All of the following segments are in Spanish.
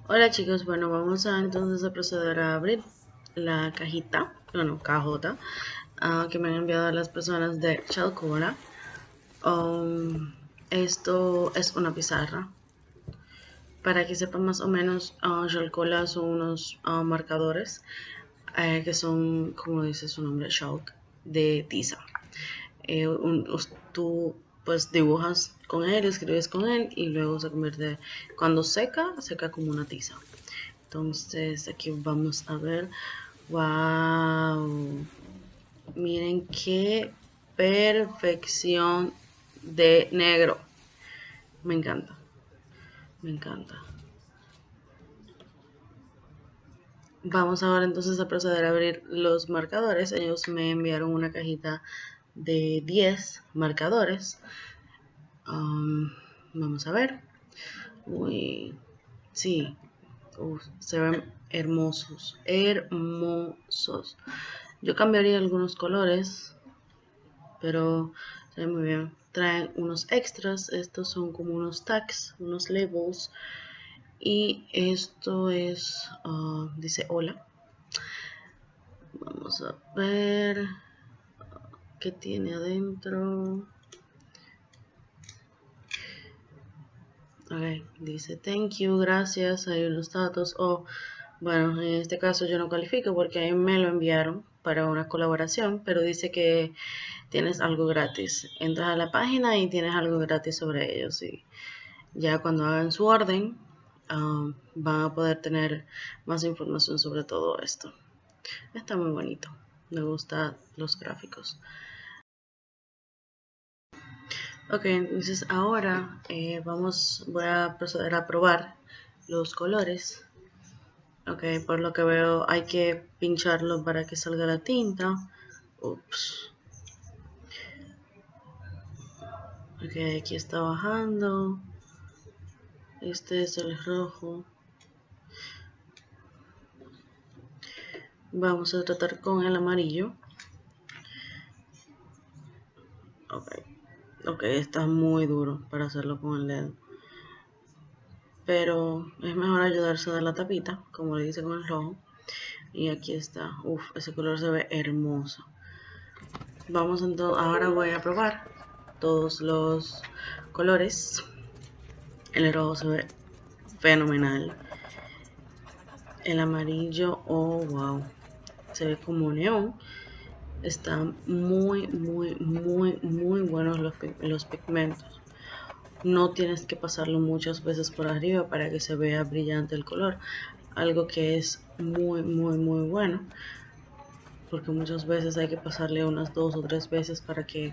Hola chicos, bueno, vamos a entonces a proceder a abrir la cajita, bueno, cajota, que me han enviado las personas de Chalcora. Esto es una pizarra. Para que sepan más o menos, Chalcola son unos marcadores que son, como dice su nombre, chalk, de tiza. Tú pues dibujas con él, escribes con él y luego se convierte, cuando seca como una tiza. Entonces aquí vamos a ver. Wow. Miren qué perfección de negro. Me encanta. Me encanta. Vamos ahora entonces a proceder a abrir los marcadores. Ellos me enviaron una cajita de 10 marcadores. Vamos a ver. Uy, sí. Se ven hermosos. Hermosos. Yo cambiaría algunos colores, pero se ve muy bien. Traen unos extras, estos son como unos tags, unos labels. Y esto es, dice hola. Vamos a ver qué tiene adentro. Ok, dice thank you, gracias, hay unos datos. Bueno, en este caso yo no califico porque a mí me lo enviaron para una colaboración, pero dice que tienes algo gratis. Entras a la página y tienes algo gratis sobre ellos. Y ya cuando hagan su orden, van a poder tener más información sobre todo esto. Está muy bonito. Me gustan los gráficos. Ok, entonces ahora voy a proceder a probar los colores. Ok, por lo que veo hay que pincharlo para que salga la tinta. Ups. Ok, aquí está bajando. Este es el rojo. Vamos a tratar con el amarillo. Ok, está muy duro para hacerlo con el dedo. Pero es mejor ayudarse de la tapita, como le dice con el rojo. Y aquí está. Uf, ese color se ve hermoso. Vamos entonces, ahora voy a probar todos los colores. El rojo se ve fenomenal. El amarillo, oh wow, se ve como neón. Están muy buenos los pigmentos. No tienes que pasarlo muchas veces por arriba para que se vea brillante el color. Algo que es muy bueno, porque muchas veces hay que pasarle unas 2 o 3 veces para que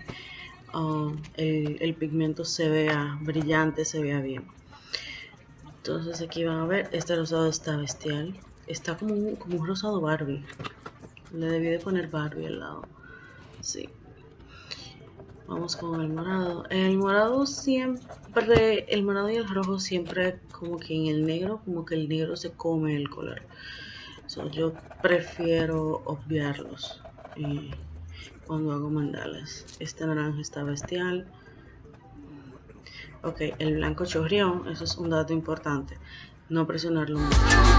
el pigmento se vea brillante, se vea bien. Entonces aquí van a ver, este rosado está bestial. Está como un rosado Barbie. Le debí de poner Barbie al lado. Sí. Vamos con el morado. El morado siempre, el morado y el rojo siempre como que en el negro, como que el negro se come el color. So, yo prefiero obviarlos cuando hago mandalas. Este naranja está bestial. Ok, el blanco chorreón, eso es un dato importante. No presionarlo mucho.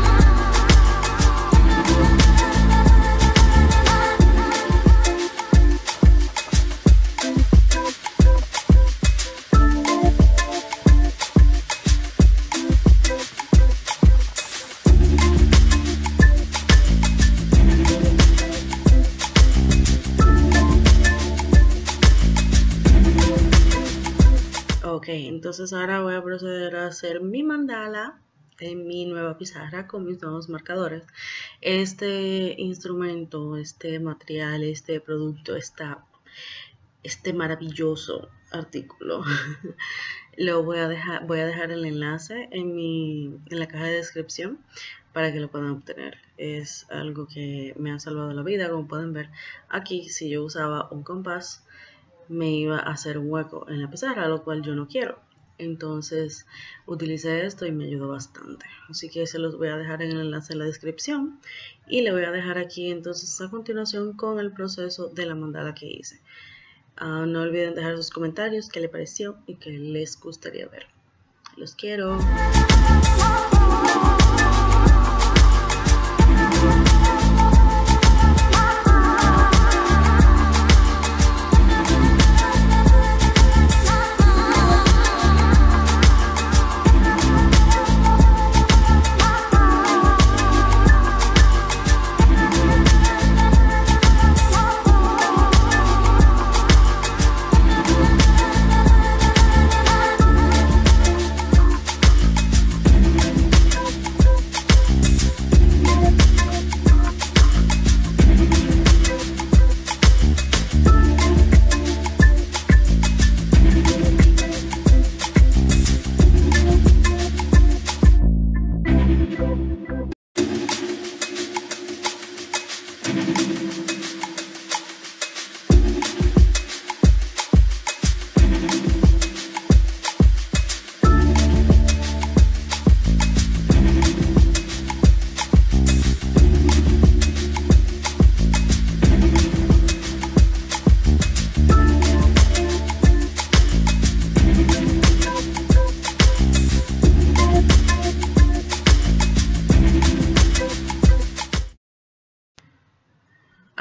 Ok, entonces ahora voy a proceder a hacer mi mandala en mi nueva pizarra con mis nuevos marcadores. Este instrumento, este material, este producto, este maravilloso artículo lo voy a dejar el enlace en la caja de descripción para que lo puedan obtener. Es algo que me ha salvado la vida, como pueden ver aquí. Si yo usaba un compás, me iba a hacer un hueco en la pizarra, lo cual yo no quiero. Entonces utilicé esto y me ayudó bastante. Así que se los voy a dejar en el enlace en la descripción y le voy a dejar aquí entonces a continuación con el proceso de la mandala que hice. No olviden dejar sus comentarios, qué les pareció y qué les gustaría ver. Los quiero.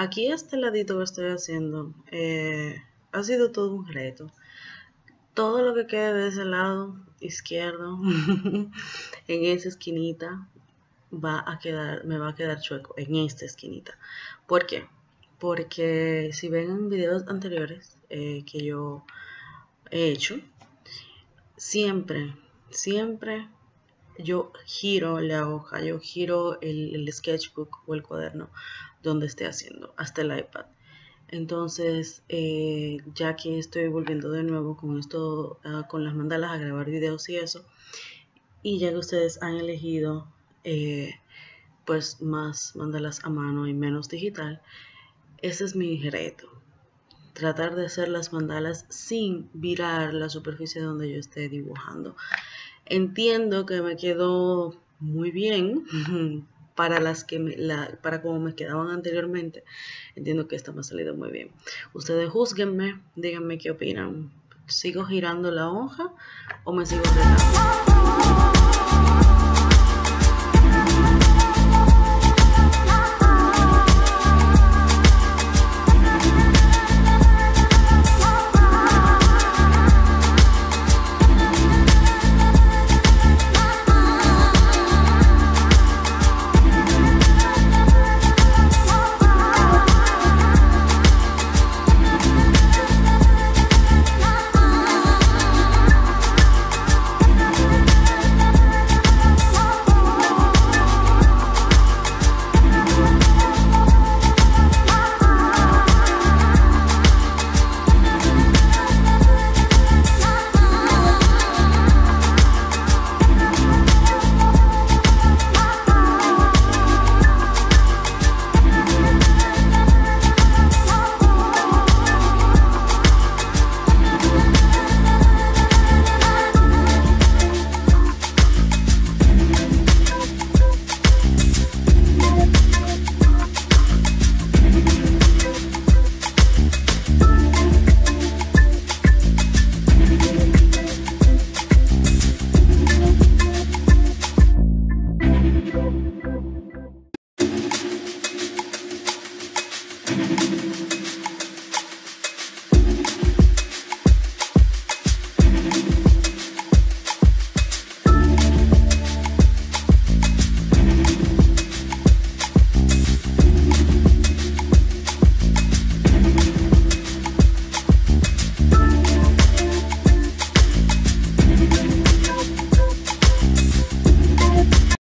aquí este ladito que estoy haciendo ha sido todo un reto. Todo lo que quede de ese lado izquierdo, en esa esquinita, me va a quedar chueco, en esta esquinita. ¿Por qué? Porque si ven en videos anteriores que yo he hecho, siempre yo giro la hoja, yo giro el sketchbook o el cuaderno donde esté haciendo, hasta el iPad. Entonces, ya que estoy volviendo de nuevo con esto, con las mandalas a grabar videos y eso, y ya que ustedes han elegido pues más mandalas a mano y menos digital, ese es mi reto. Tratar de hacer las mandalas sin virar la superficie donde yo esté dibujando. Entiendo que me quedó muy bien para para como me quedaban anteriormente. Entiendo que esta me ha salido muy bien. Ustedes júzguenme, díganme qué opinan. ¿Sigo girando la hoja o me sigo relajando?